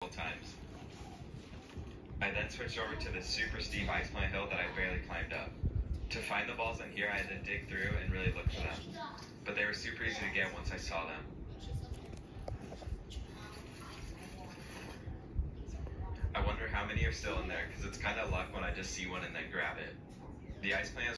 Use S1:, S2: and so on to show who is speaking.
S1: several times. I then switched over to the super steep ice plant hill that I barely climbed up. To find the balls in here, I had to dig through and really look for them. But they were super easy to get once I saw them. I wonder how many are still in there, because it's kind of luck when I just see one and then grab it. The ice plant is